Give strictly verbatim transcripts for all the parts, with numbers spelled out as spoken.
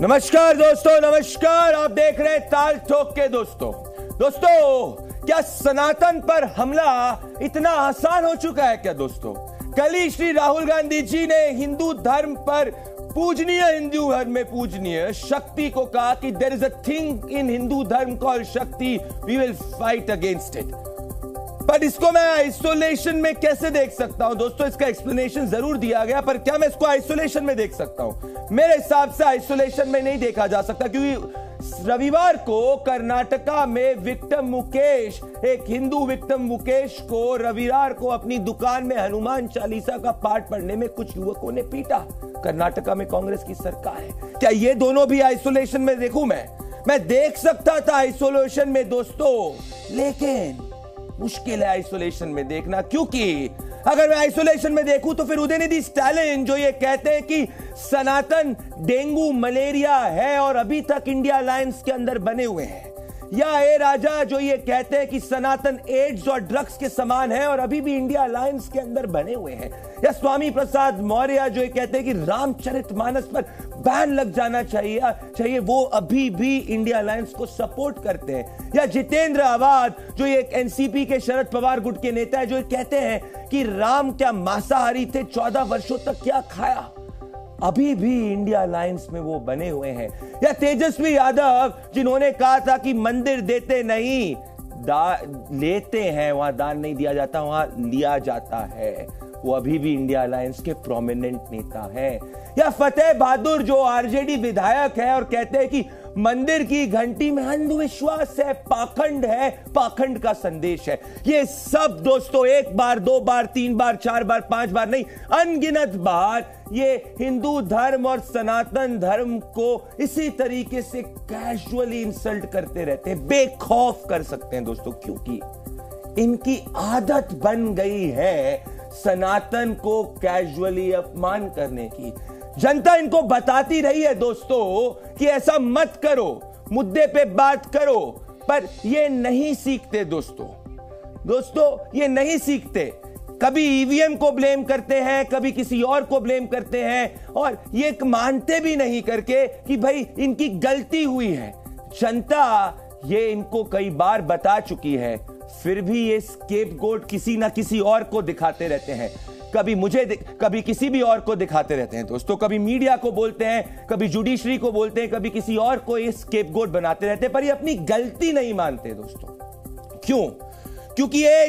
नमस्कार दोस्तों, नमस्कार। आप देख रहे हैं ताल ठोक के। दोस्तों दोस्तों क्या सनातन पर हमला इतना आसान हो चुका है क्या? दोस्तों कल ही श्री राहुल गांधी जी ने हिंदू धर्म पर पूजनीय हिंदू धर्म में पूजनीय शक्ति को कहा कि there is a thing in Hindu dharma called Shakti, we will fight against it. पर इसको मैं आइसोलेशन में कैसे देख सकता हूं? दोस्तों इसका एक्सप्लेनेशन जरूर दिया गया, पर क्या मैं इसको आइसोलेशन में देख सकता हूं? मेरे हिसाब से आइसोलेशन में नहीं देखा जा सकता, क्योंकि रविवार को कर्नाटका में विक्टिम मुकेश, एक हिंदू विक्टिम मुकेश को रविवार को अपनी दुकान में हनुमान चालीसा का पाठ पढ़ने में कुछ युवकों ने पीटा। कर्नाटका में कांग्रेस की सरकार है। क्या ये दोनों भी आइसोलेशन में देखूं? मैं मैं देख सकता था आइसोलेशन में दोस्तों, लेकिन मुश्किल है आइसोलेशन में देखना, क्योंकि अगर मैं आइसोलेशन में देखूं तो फिर उदयनिधि स्टालिन जो ये कहते हैं कि सनातन डेंगू मलेरिया है और अभी तक इंडिया अलायंस के अंदर बने हुए हैं, या ए राजा जो ये कहते हैं कि सनातन एड्स और ड्रग्स के समान है और अभी भी इंडिया अलायंस के अंदर बने हुए हैं, या स्वामी प्रसाद मौर्य जो ये कहते हैं कि रामचरितमानस पर बैन लग जाना चाहिए चाहिए वो अभी भी इंडिया अलायंस को सपोर्ट करते हैं, या जितेंद्र आवाज जो ये एनसीपी के शरद पवार गुट के नेता है जो कहते हैं कि राम क्या मांसाहारी थे, चौदह वर्षों तक क्या खाया, अभी भी इंडिया अलायंस में वो बने हुए हैं, या तेजस्वी यादव जिन्होंने कहा था कि मंदिर देते नहीं लेते हैं, वहां दान नहीं दिया जाता, वहां लिया जाता है, वो अभी भी इंडिया अलायंस के प्रोमिनेंट नेता हैं, या फतेह बहादुर जो आरजेडी विधायक है और कहते हैं कि मंदिर की घंटी में अंधविश्वास है, पाखंड है, पाखंड का संदेश है। ये सब दोस्तों एक बार, दो बार, तीन बार, चार बार, पांच बार नहीं, अनगिनत बार ये हिंदू धर्म और सनातन धर्म को इसी तरीके से कैजुअली इंसल्ट करते रहते हैं, बेखौफ कर सकते हैं दोस्तों, क्योंकि इनकी आदत बन गई है सनातन को कैजुअली अपमान करने की। जनता इनको बताती रही है दोस्तों कि ऐसा मत करो, मुद्दे पे बात करो, पर ये नहीं सीखते दोस्तों। दोस्तों ये नहीं सीखते, कभी ईवीएम को ब्लेम करते हैं, कभी किसी और को ब्लेम करते हैं, और ये मानते भी नहीं करके कि भाई इनकी गलती हुई है। जनता ये इनको कई बार बता चुकी है, फिर भी ये स्केपगोट किसी ना किसी और को दिखाते रहते हैं, कभी मुझे कभी किसी भी और को दिखाते रहते हैं दोस्तों, कभी मीडिया को बोलते हैं, कभी जुडिशरी को बोलते हैं, कभी किसी और को ये स्केपगोट बनाते रहते हैं, पर ये अपनी गलती नहीं मानते दोस्तों। क्यों? क्योंकि ये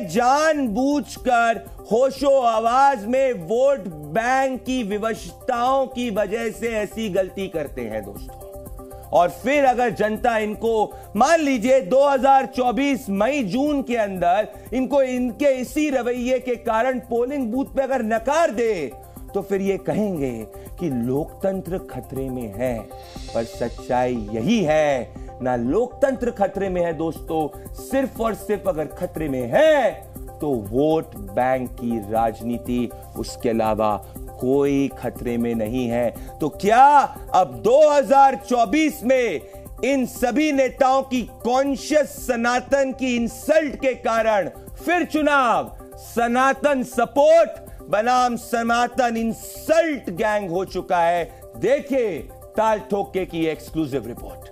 जानबूझकर होशो आवाज में वोट बैंक की विवशताओं की वजह से ऐसी गलती करते हैं दोस्तों। और फिर अगर जनता इनको मान लीजिए दो हज़ार चौबीस मई जून के अंदर इनको इनके इसी रवैये के कारण पोलिंग बूथ पे अगर नकार दे, तो फिर ये कहेंगे कि लोकतंत्र खतरे में है। पर सच्चाई यही है, ना लोकतंत्र खतरे में है दोस्तों, सिर्फ और सिर्फ अगर खतरे में है तो वोट बैंक की राजनीति, उसके अलावा कोई खतरे में नहीं है। तो क्या अब दो हज़ार चौबीस में इन सभी नेताओं की कॉन्शियस सनातन की इंसल्ट के कारण फिर चुनाव सनातन सपोर्ट बनाम सनातन इंसल्ट गैंग हो चुका है? देखिए ताल ठोके की एक्सक्लूसिव रिपोर्ट।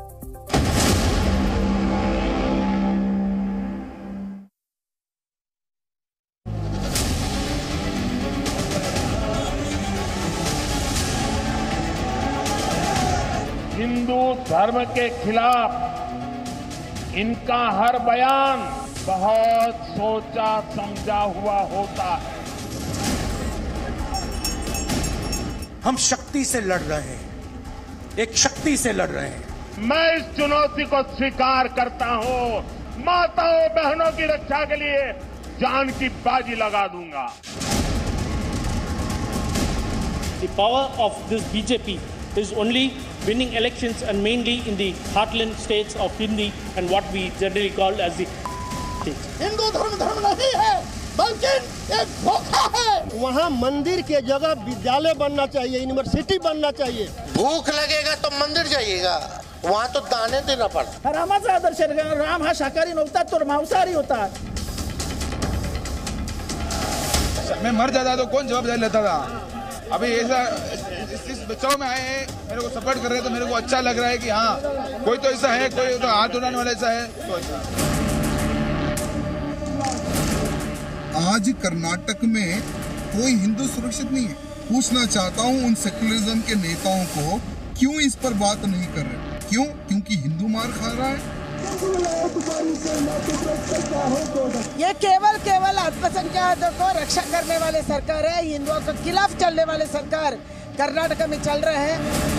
हिंदू धर्म के खिलाफ इनका हर बयान बहुत सोचा समझा हुआ होता है। हम शक्ति से लड़ रहे हैं, एक शक्ति से लड़ रहे हैं। मैं इस चुनौती को स्वीकार करता हूं, माताओं बहनों की रक्षा के लिए जान की बाजी लगा दूंगा। The power of this B J P is only winning elections and mainly in the heartland states of Hindi and what we generally call as the states. Hindu धर्म धर्म नहीं है, बल्कि एक धोखा है। वहाँ मंदिर के जगह विद्यालय बनना चाहिए, यूनिवर्सिटी बनना चाहिए। भूख लगेगा तो मंदिर जाइएगा, वहाँ तो दाने देना पड़ता। रामाचा आदर्श है, राम हा शाकाहारी नव्हता तो मांसाहारी होता। मैं मर जाता तो कौन जवाबदारी लेता था? अभी ऐसा इस इस बचाव में आए हैं, मेरे को सपोर्ट कर रहे हैं, तो मेरे को अच्छा लग रहा है कि हाँ कोई तो ऐसा है, कोई तो हाथ उड़ाने वाला ऐसा है। तो ऐसा आज कर्नाटक में कोई हिंदू सुरक्षित नहीं है। पूछना चाहता हूँ उन सेक्युलरिज्म के नेताओं को, क्यों इस पर बात नहीं कर रहे? क्यों? क्योंकि हिंदू मार खा रहा है। ये केवल केवल अल्पसंख्याकों को रक्षा करने वाले सरकार है, हिंदुओं के खिलाफ चलने वाले सरकार कर्नाटक में चल रहे हैं।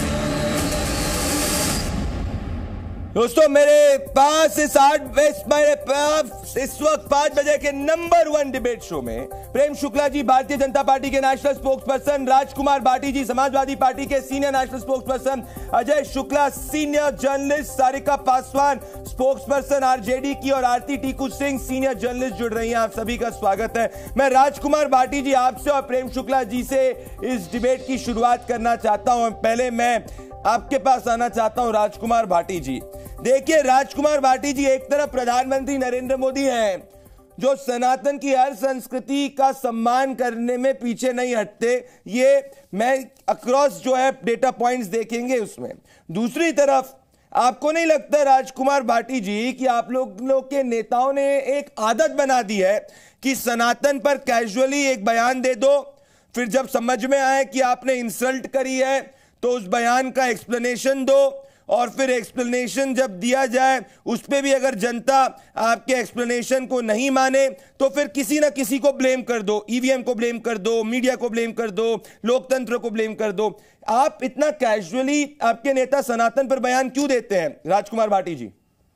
दोस्तों मेरे पास इस आठ मेरे पास इस वक्त पांच बजे के नंबर वन डिबेट शो में प्रेम शुक्ला जी भारतीय जनता पार्टी के national spokesperson, Rajkumar Bhati ji Samajwadi party के senior national spokesperson, Ajay Shukla senior journalist, Sarika Paswan spokesperson RJD की और आरती टीकू सिंह सीनियर जर्नलिस्ट जुड़ रही हैं। आप सभी का स्वागत है। मैं राजकुमार भाटी जी आपसे और प्रेम शुक्ला जी से इस डिबेट की शुरुआत करना चाहता हूं। पहले मैं आपके पास आना चाहता हूं राजकुमार भाटी जी। देखिए राजकुमार भाटी जी, एक तरफ प्रधानमंत्री नरेंद्र मोदी हैं जो सनातन की हर संस्कृति का सम्मान करने में पीछे नहीं हटते, ये मैं अक्रॉस जो है डेटा पॉइंट्स देखेंगे उसमें। दूसरी तरफ आपको नहीं लगता राजकुमार भाटी जी कि आप लोग लोग के नेताओं ने एक आदत बना दी है कि सनातन पर कैजुअली एक बयान दे दो, फिर जब समझ में आए कि आपने इंसल्ट करी है तो उस बयान का एक्सप्लेनेशन दो, और फिर एक्सप्लेनेशन जब दिया जाए उस पर भी अगर जनता आपके एक्सप्लेनेशन को नहीं माने तो फिर किसी ना किसी को ब्लेम कर दो, ईवीएम को ब्लेम कर दो, मीडिया को ब्लेम कर दो, लोकतंत्र को ब्लेम कर दो। आप इतना कैजुअली आपके नेता सनातन पर बयान क्यों देते हैं राजकुमार भाटी जी?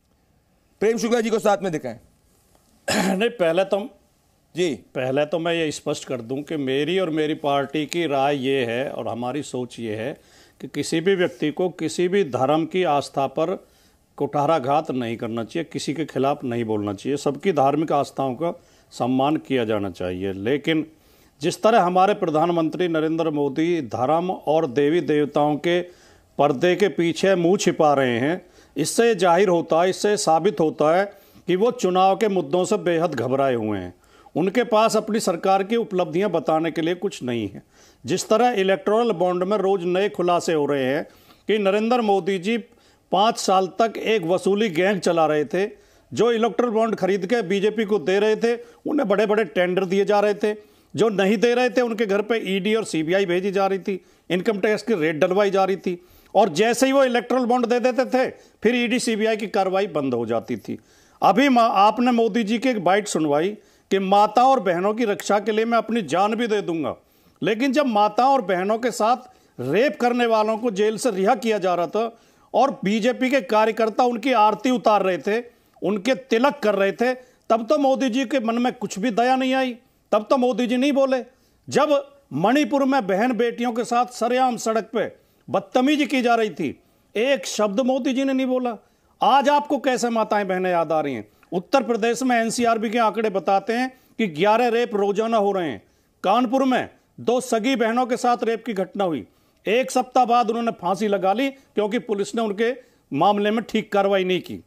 प्रेम शुक्ला जी को साथ में दिखाएं। नहीं, पहले तो जी पहले तो मैं ये स्पष्ट कर दूं कि मेरी और मेरी पार्टी की राय ये है और हमारी सोच ये है कि किसी भी व्यक्ति को किसी भी धर्म की आस्था पर कुठाराघात नहीं करना चाहिए, किसी के खिलाफ नहीं बोलना चाहिए, सबकी धार्मिक आस्थाओं का सम्मान किया जाना चाहिए। लेकिन जिस तरह हमारे प्रधानमंत्री नरेंद्र मोदी धर्म और देवी देवताओं के पर्दे के पीछे मुंह छिपा रहे हैं, इससे जाहिर होता है, इससे साबित होता है कि वो चुनाव के मुद्दों से बेहद घबराए हुए हैं। उनके पास अपनी सरकार की उपलब्धियां बताने के लिए कुछ नहीं है। जिस तरह इलेक्टोरल बॉन्ड में रोज नए खुलासे हो रहे हैं कि नरेंद्र मोदी जी पाँच साल तक एक वसूली गैंग चला रहे थे, जो इलेक्टोरल बॉन्ड खरीद के बीजेपी को दे रहे थे उन्हें बड़े बड़े टेंडर दिए जा रहे थे, जो नहीं दे रहे थे उनके घर पे ईडी और सीबीआई भेजी जा रही थी, इनकम टैक्स की रेड डलवाई जा रही थी, और जैसे ही वो इलेक्टोरल बॉन्ड दे देते थे फिर ईडी सीबीआई की कार्रवाई बंद हो जाती थी। अभी आपने मोदी जी की एक बाइट सुनवाई कि माता और बहनों की रक्षा के लिए मैं अपनी जान भी दे दूंगा, लेकिन जब माता और बहनों के साथ रेप करने वालों को जेल से रिहा किया जा रहा था और बीजेपी के कार्यकर्ता उनकी आरती उतार रहे थे, उनके तिलक कर रहे थे, तब तो मोदी जी के मन में कुछ भी दया नहीं आई, तब तो मोदी जी नहीं बोले। जब मणिपुर में बहन बेटियों के साथ सरेआम सड़क पे बदतमीजी की जा रही थी, एक शब्द मोदी जी ने नहीं बोला। आज आपको कैसे माताएं बहनें याद आ रही हैं? उत्तर प्रदेश में एनसीआरबी के आंकड़े बताते हैं कि ग्यारह रेप रोजाना हो रहे हैं। कानपुर में दो सगी बहनों के साथ रेप की घटना हुई, एक सप्ताह बाद उन्होंने फांसी लगा ली क्योंकि पुलिस ने उनके मामले में ठीक कार्रवाई नहीं की,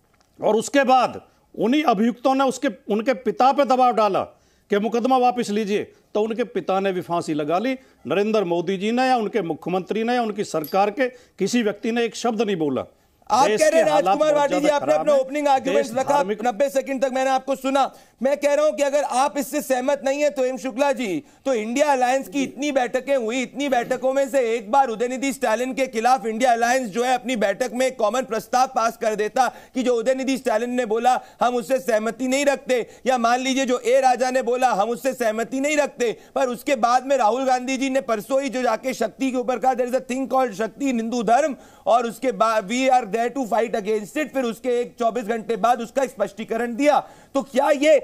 और उसके बाद उन्हीं अभियुक्तों ने उसके उनके पिता पे दबाव डाला कि मुकदमा वापस लीजिए, तो उनके पिता ने भी फांसी लगा ली। नरेंद्र मोदी जी ने या उनके मुख्यमंत्री ने या उनकी सरकार के किसी व्यक्ति ने एक शब्द नहीं बोला। आप कह रहे हैं राजकुमार भाटी जी, आपने अपना ओपनिंग आर्गुमेंट रखा, नब्बे सेकंड तक मैंने आपको सुना। मैं कह रहा हूं कि अगर आप इससे सहमत नहीं है तो एम शुक्ला जी, तो इंडिया अलायंस की इतनी बैठकें हुई, इतनी बैठकों में से एक बार उदयनिधि स्टालिन के खिलाफ इंडिया अलायंस जो है अपनी बैठक में एक कॉमन प्रस्ताव पास कर देता कि जो उदयनिधि स्टालिन ने बोला हम उससे सहमति नहीं रखते, या मान लीजिए जो ए राजा ने बोला हम उससे सहमति नहीं रखते, पर उसके बाद में राहुल गांधी जी ने परसों ही जो जाके शक्ति के ऊपर कहा there is a thing called Shakti in Hindu dharma, और उसके बाद we are there to fight against it, फिर उसके एक चौबीस घंटे बाद उसका स्पष्टीकरण दिया। तो क्या ये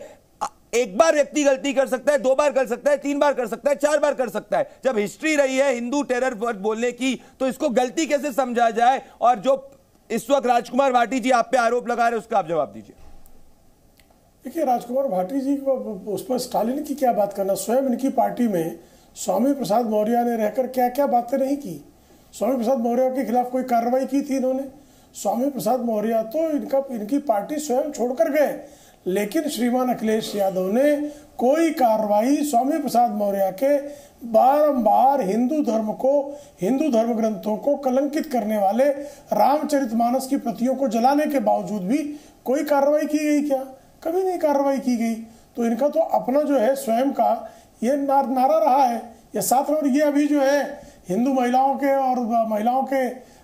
एक बार व्यक्ति गलती कर सकता है, दो बार कर सकता है, तीन बार कर सकता है, चार बार कर सकता है? जब हिस्ट्री रही है हिंदू टेरर वर्ड बोलने की, तो इसको गलती कैसे समझा जाए? और जो इस वक्त राजकुमार भाटी जी आप पे आरोप लगा रहे हैं उसका आप जवाब दीजिए। देखिए, राजकुमार भाटी जी को उस पर स्टालिन की क्या बात करना, स्वयं इनकी पार्टी में स्वामी प्रसाद मौर्य ने रहकर क्या क्या बातें नहीं की। स्वामी प्रसाद मौर्य के खिलाफ कोई कार्रवाई की थी इन्होंने? स्वामी प्रसाद मौर्य तो इनका इनकी पार्टी स्वयं छोड़कर गए, लेकिन श्रीमान अखिलेश यादव ने कोई कार्रवाई स्वामी प्रसाद मौर्य के बारंबार हिंदू धर्म को, हिंदू धर्म ग्रंथों को कलंकित करने वाले रामचरितमानस की प्रतियों को जलाने के बावजूद भी कोई कार्रवाई की गई क्या? कभी नहीं कार्रवाई की गई। तो इनका तो अपना जो है स्वयं का ये नारा रहा है, ये साथ और ये अभी जो है हिंदू महिलाओं के और महिलाओं के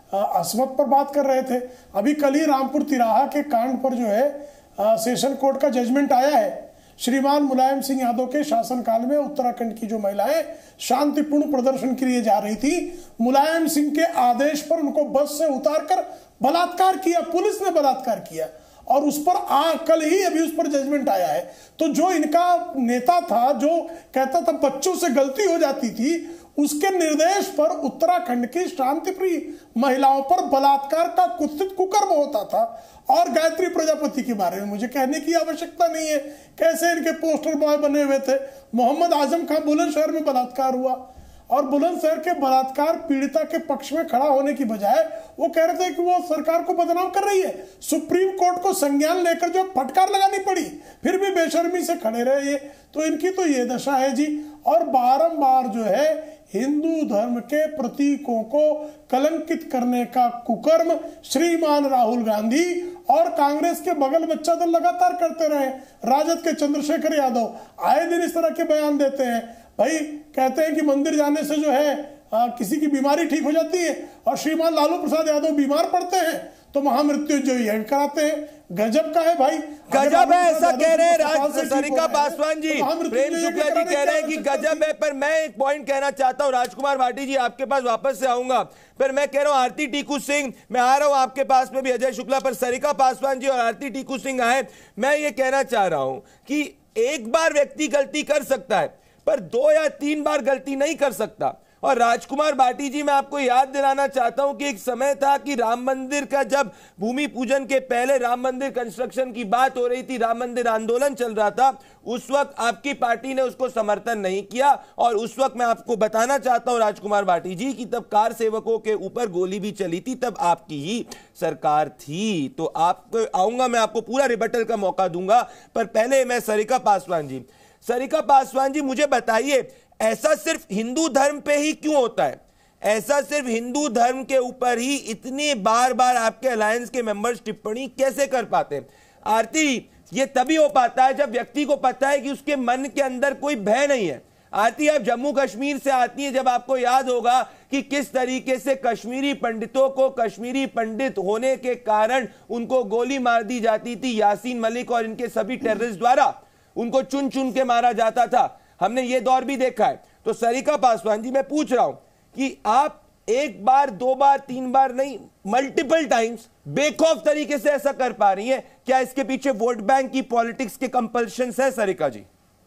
असमत पर बात कर रहे थे। अभी कल ही रामपुर तिराहा के कांड पर जो है सेशन कोर्ट का जजमेंट आया है। श्रीमान मुलायम सिंह यादव के शासनकाल में उत्तराखंड की जो महिलाएं शांतिपूर्ण प्रदर्शन के लिए जा रही थी, मुलायम सिंह के आदेश पर उनको बस से उतारकर बलात्कार किया, पुलिस ने बलात्कार किया और उस पर आ कल ही अभी उस पर जजमेंट आया है। तो जो इनका नेता था जो कहता था बच्चों से गलती हो जाती थी, उसके निर्देश पर उत्तराखंड की शांतिप्रिय महिलाओं पर बलात्कार का कुत्सित कुकर्म होता था। और गायत्री प्रजापति के बारे में मुझे कहने की आवश्यकता नहीं है, कैसे इनके पोस्टर बॉय बने हुए थे। मोहम्मद आजम खान बुलंदशहर में बलात्कार हुआ और बुलंदशहर के बलात्कार पीड़िता के पक्ष में खड़ा होने की बजाय वो कह रहे थे कि वो सरकार को बदनाम कर रही है। सुप्रीम कोर्ट को संज्ञान लेकर जो फटकार लगानी पड़ी, फिर भी बेशर्मी से खड़े रहे ये। तो इनकी तो ये दशा है जी। और बारंबार जो है हिंदू धर्म के प्रतीकों को कलंकित करने का कुकर्म श्रीमान राहुल गांधी और कांग्रेस के बगल बच्चा दल लगातार करते रहे। राजद के चंद्रशेखर यादव आए दिन इस तरह के बयान देते हैं। भाई कहते हैं कि मंदिर जाने से जो है आ, किसी की बीमारी ठीक हो जाती है और श्रीमान लालू प्रसाद यादव बीमार पड़ते हैं तो महामृत्युंजय यज्ञ कराते हैं। गजब का है भाई, गजब है, ऐसा कह रहे हैं सरिका पासवान जी। प्रेम शुक्ला जी कह रहे हैं कि गजब है। पर मैं एक पॉइंट कहना चाहता हूं, राजकुमार भाटी जी आपके पास वापस से आऊंगा। पर मैं कह रहा हूं आरती टीकू सिंह, मैं आ रहा हूं आपके पास में भी अजय शुक्ला, पर सरिका पासवान जी और आरती टीकू सिंह आए। मैं ये कहना चाह रहा हूं कि एक बार व्यक्ति गलती कर सकता है पर दो या तीन बार गलती नहीं कर सकता। और राजकुमार भाटी जी, मैं आपको याद दिलाना चाहता हूं कि एक समय था कि राम मंदिर का जब भूमि पूजन के पहले राम मंदिर कंस्ट्रक्शन की बात हो रही थी, राम मंदिर आंदोलन चल रहा था, उस वक्त आपकी पार्टी ने उसको समर्थन नहीं किया। और उस वक्त मैं आपको बताना चाहता हूं राजकुमार भाटी जी कि तब कार सेवकों के ऊपर गोली भी चली थी, तब आपकी ही सरकार थी। तो आपको आऊंगा, मैं आपको पूरा रिबटल का मौका दूंगा। पर पहले मैं सरिका पासवान जी, सरिका पासवान जी मुझे बताइए, ऐसा सिर्फ हिंदू धर्म पे ही क्यों होता है? ऐसा सिर्फ हिंदू धर्म के ऊपर ही इतनी बार बार आपके अलायंस के मेंबर्स टिप्पणी कैसे कर पाते हैं? आरती, ये तभी हो पाता है जब व्यक्ति को पता है कि उसके मन के अंदर कोई भय नहीं है। आरती, आप जम्मू कश्मीर से आती है, जब आपको याद होगा कि किस तरीके से कश्मीरी पंडितों को कश्मीरी पंडित होने के कारण उनको गोली मार दी जाती थी, यासीन मलिक और इनके सभी टेररिस्ट द्वारा उनको चुन चुन के मारा जाता था। हमने ये दौर भी देखा है। तो सरिका पासवान जी, मैं पूछ रहा हूं कि आप एक बार, दो बार, तीन बार नहीं, मल्टीपल टाइम्स बेखौफ तरीके से ऐसा कर पा रही हैं, क्या इसके पीछे वोट बैंक की पॉलिटिक्स के कंपल्शंस है सरिका जी?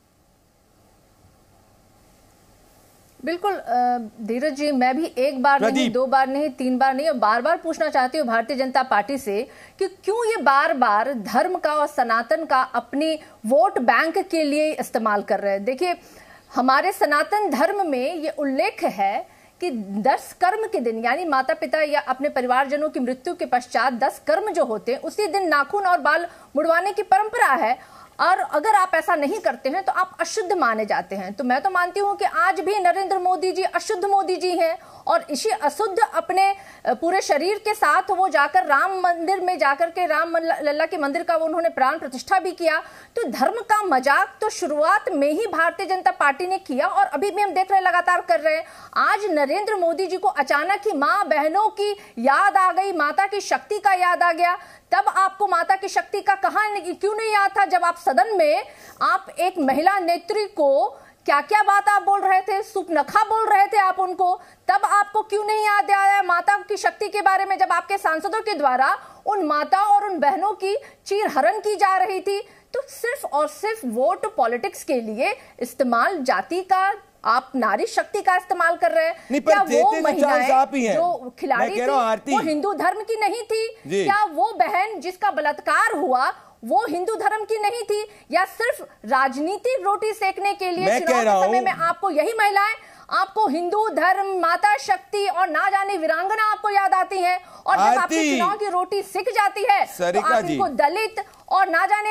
बिल्कुल धीरज जी, मैं भी एक बार नहीं, दो बार नहीं, तीन बार नहीं, और बार बार पूछना चाहती हूँ भारतीय जनता पार्टी से कि क्यों ये बार बार धर्म का और सनातन का अपनी वोट बैंक के लिए इस्तेमाल कर रहे हैं। देखिए, हमारे सनातन धर्म में ये उल्लेख है कि दस कर्म के दिन, यानी माता पिता या अपने परिवारजनों की मृत्यु के पश्चात दस कर्म जो होते हैं, उसी दिन नाखून और बाल मुड़वाने की परंपरा है। और अगर आप ऐसा नहीं करते हैं तो आप अशुद्ध माने जाते हैं। तो मैं तो मानती हूं कि आज भी नरेंद्र मोदी जी अशुद्ध मोदी जी हैं और इसी अशुद्ध अपने पूरे शरीर के साथ वो जाकर राम मंदिर में जाकर के राम लल्ला के मंदिर का वो उन्होंने प्राण प्रतिष्ठा भी किया। तो धर्म का मजाक तो शुरुआत में ही भारतीय जनता पार्टी ने किया और अभी भी हम देख रहे हैं, लगातार कर रहे हैं। आज नरेंद्र मोदी जी को अचानक ही माँ बहनों की याद आ गई, माता की शक्ति का याद आ गया। तब आपको माता की शक्ति का कहां क्यों नहीं याद था जब आप सदन में आप एक महिला नेत्री को क्या क्या बात आप बोल रहे थे, सुपनखा बोल रहे थे आप उनको, तब आपको क्यों नहीं याद आया माता की शक्ति के बारे में, जब आपके सांसदों के द्वारा उन माता और उन बहनों की चीरहरण की जा रही थी। तो सिर्फ और सिर्फ वोट पॉलिटिक्स के लिए इस्तेमाल, जाति का, आप नारी शक्ति का इस्तेमाल कर रहे हैं। क्या वो महिलाएं जो खिलाड़ी थी वो हिंदू धर्म की नहीं थी? क्या वो बहन जिसका बलात्कार हुआ वो हिंदू धर्म की नहीं थी? या सिर्फ राजनीति रोटी सेकने के लिए चुनाव के समय में आपको यही महिलाएं, आपको हिंदू धर्म, माता शक्ति और ना जाने वीरांगना आपको याद आती हैं? और जब आपकी चुनाव की रोटी सिक जाती है तो आप इनको दलित और ना जाने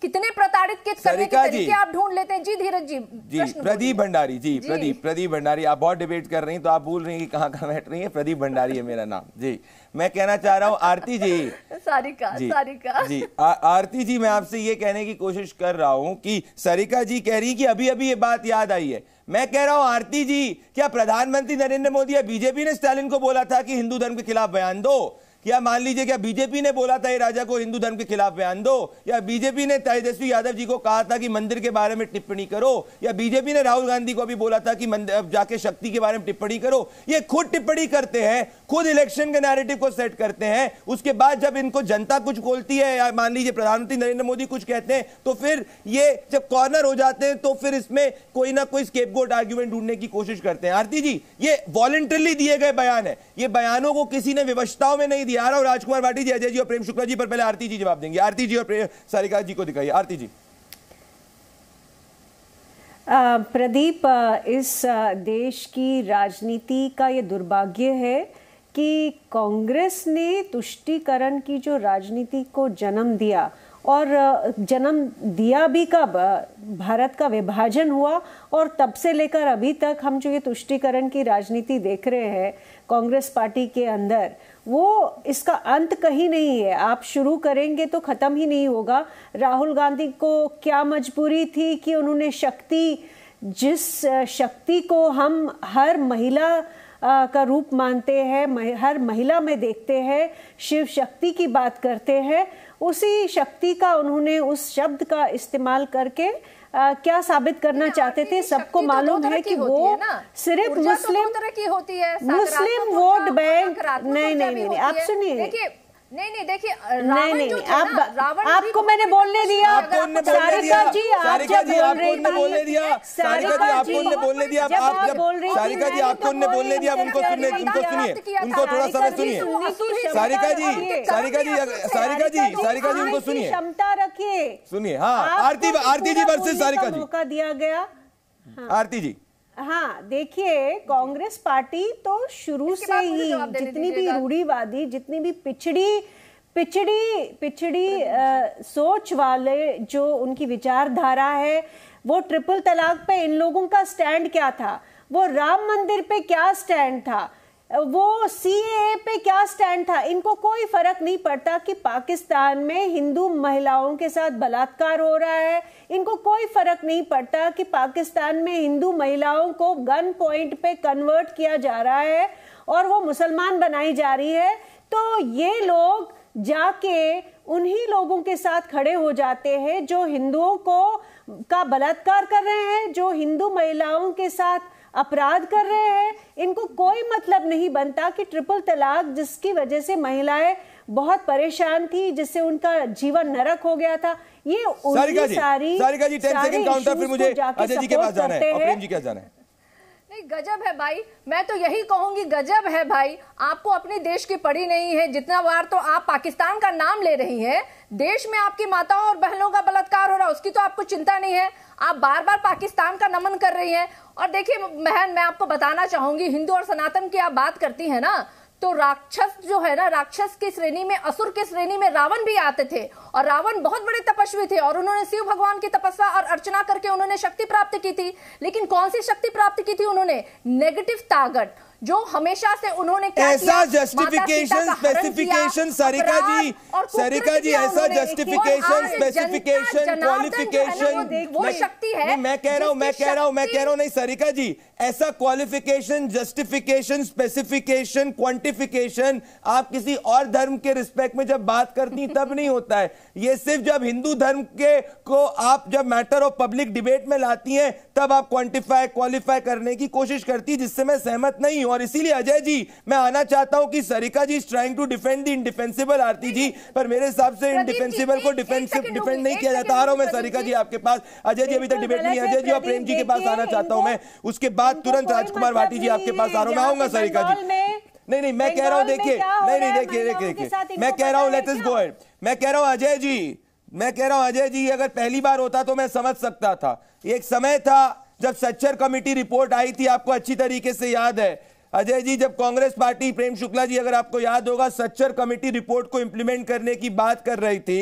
कितने प्रताड़ित किस करने के तरीके आप ढूंढ लेते हैं। जी धीरज जी जी प्रदीप भंडारी जी, जी प्रदीप प्रदीप भंडारी, आप बहुत डिबेट कर रही हैं तो आप भूल रही हैं कि कहाँ कहाँ बैठ रही हैं। प्रदीप भंडारी है मेरा नाम जी। मैं कहना चाह रहा हूँ आरती जी, सारिका जी, सारिका जी आ, आरती जी, मैं आपसे ये कहने की कोशिश कर रहा हूँ कि सारिका जी कह रही कि अभी अभी ये बात याद आई है। मैं कह रहा हूं आरती जी, क्या प्रधानमंत्री नरेंद्र मोदी या बीजेपी ने स्टालिन को बोला था कि हिंदू धर्म के खिलाफ बयान दो? या मान लीजिए क्या बीजेपी ने बोला था ये राजा को हिंदू धर्म के खिलाफ बयान दो? या बीजेपी ने तेजस्वी यादव जी को कहा था कि मंदिर के बारे में टिप्पणी करो? या बीजेपी ने राहुल गांधी को भी बोला था कि मंदिर जाके शक्ति के बारे में टिप्पणी करो? ये खुद टिप्पणी करते हैं, खुद इलेक्शन के नैरेटिव को सेट करते हैं। उसके बाद जब इनको जनता कुछ बोलती है या मान लीजिए प्रधानमंत्री नरेंद्र मोदी कुछ कहते हैं तो फिर ये जब कॉर्नर हो जाते हैं तो फिर इसमें कोई ना कोई स्केपगोट आर्ग्यूमेंट ढूंढने की कोशिश करते हैं। आरती जी, ये वॉलंटरली दिए गए बयान है, ये बयानों को किसी ने विवशताओं में नहीं दिया। और राजकुमार भाटी जी, अजय जी और प्रेम शुक्ला जी पर पहले आरती जी जवाब देंगे। आरती जी और सारिका जी को दिखाइए। आरती जी। प्रदीप, इस देश की राजनीति का ये दुर्भाग्य है कि कांग्रेस ने तुष्टीकरण की जो राजनीति को जन्म दिया, और जन्म दिया भी कब, भारत का विभाजन हुआ और तब से लेकर अभी तक हम जो ये तुष्टीकरण की राजनीति देख रहे हैं कांग्रेस पार्टी के अंदर, वो इसका अंत कहीं नहीं है। आप शुरू करेंगे तो खत्म ही नहीं होगा। राहुल गांधी को क्या मजबूरी थी कि उन्होंने शक्ति, जिस शक्ति को हम हर महिला का रूप मानते हैं, हर महिला में देखते हैं, शिव शक्ति की बात करते हैं, उसी शक्ति का उन्होंने उस शब्द का इस्तेमाल करके आ, क्या साबित करना चाहते थे? सबको मालूम है कि वो सिर्फ मुस्लिम मुस्लिम वोट बैंक नहीं नहीं नहीं आप सुनिए, नहीं नहीं देखिए, नहीं नहीं आप आपको मैंने बोलने दिया। सारिका जी सारिका जी आपको उन्होंने बोलने दिया सारिका जी आपको उन्होंने बोलने दिया आप जब सारिका जी आपको उन्होंने बोलने दिया उनको सुनिए उनको सुनिए उनको थोड़ा समय सुनिए। सारिका जी सारिका जी सारिका जी सारिका जी उनको सुनिए, क्षमता रखिए, सुनिए। हाँ, आरती आरती जी वर्सेस सारिका जी, मौका दिया गया। आरती जी। हाँ, देखिए, कांग्रेस पार्टी तो शुरू से ही जितनी भी रूढ़िवादी, जितनी भी पिछड़ी पिछड़ी पिछड़ी आ, सोच वाले जो उनकी विचारधारा है, वो ट्रिपल तलाक पे इन लोगों का स्टैंड क्या था, वो राम मंदिर पे क्या स्टैंड था, वो सीएए पे क्या स्टैंड था, इनको कोई फर्क नहीं पड़ता कि पाकिस्तान में हिंदू महिलाओं के साथ बलात्कार हो रहा है, इनको कोई फर्क नहीं पड़ता कि पाकिस्तान में हिंदू महिलाओं को गन पॉइंट पे कन्वर्ट किया जा रहा है और वो मुसलमान बनाई जा रही है। तो ये लोग जाके उन्हीं लोगों के साथ खड़े हो जाते हैं जो हिंदुओं को का बलात्कार कर रहे हैं, जो हिंदू महिलाओं के साथ अपराध कर रहे हैं। इनको कोई मतलब नहीं बनता कि ट्रिपल तलाक, जिसकी वजह से महिलाएं बहुत परेशान थी, जिससे उनका जीवन नरक हो गया था, ये Sarika ji, sorry Sarika ji ten second counter, फिर मुझे अजय जी के पास जाना है और प्रेम जी के पास जाना है। नहीं, गजब है भाई, मैं तो यही कहूंगी गजब है भाई, आपको अपने देश की पड़ी नहीं है। जितना बार तो आप पाकिस्तान का नाम ले रही हैं, देश में आपकी माताओं और बहनों का बलात्कार हो रहा है, उसकी तो आपको चिंता नहीं है। आप बार बार पाकिस्तान का नमन कर रही हैं। और देखिए बहन, मैं आपको बताना चाहूंगी, हिंदू और सनातन की आप बात करती हैं ना, तो राक्षस जो है ना, राक्षस की श्रेणी में, असुर की श्रेणी में रावण भी आते थे, और रावण बहुत बड़े तपस्वी थे और उन्होंने शिव भगवान की तपस्या और अर्चना करके उन्होंने शक्ति प्राप्त की थी। लेकिन कौन सी शक्ति प्राप्त की थी उन्होंने? नेगेटिव ताकत, जो हमेशा से उन्होंने क्या ऐसा जस्टिफिकेशन स्पेसिफिकेशन सारिका जी सारिका जी ऐसा जस्टिफिकेशन स्पेसिफिकेशन क्वालिफिकेशन वो शक्ति है। मैं कह रहा हूं मैं कह रहा हूं मैं कह रहा हूं नहीं सारिका जी, ऐसा क्वालिफिकेशन, जस्टिफिकेशन, स्पेसिफिकेशन, क्वांटिफिकेशन आप किसी और धर्म के रिस्पेक्ट में जब बात करती तब नहीं होता है। ये सिर्फ जब हिंदू धर्म के को आप जब मैटर ऑफ पब्लिक डिबेट में लाती हैं तब आप क्वांटिफाई क्वालिफाई करने की कोशिश करती, जिससे मैं सहमत नहीं हूं। और इसीलिए अजय जी, मैं आना चाहता हूं कि Sarika ji is trying to defend the indefensible. Aarti ji, पर मेरे हिसाब से इंडिफेंसिबल को डिफेंसिव डिफेंड नहीं किया जाता। आ रहा हूं मैं सारिका जी आपके पास, अजय जी अभी तक डिबेट नहीं, अजय जी और प्रेम जी के पास आना चाहता हूं मैं, उसके बाद तुरंत राजकुमार भाटी जी आपके पास आ रहा हूं। मैं आऊंगा सारिका जी। नहीं नहीं मैं कह रहा हूं, देखिए नहीं नहीं देखिए देखिए देखिए मैं कह रहा हूं लेट अस गो अहेड। मैं कह रहा हूं अजय जी, मैं कह रहा हूं अजय जी, अगर पहली बार होता तो मैं समझ सकता था। एक समय था जब सच्चर कमेटी रिपोर्ट आई थी, आपको अच्छी तरीके से याद है अजय जी, जब कांग्रेस पार्टी, प्रेम शुक्ला जी अगर आपको याद होगा, सच्चर कमेटी रिपोर्ट को इंप्लीमेंट करने की बात कर रही थी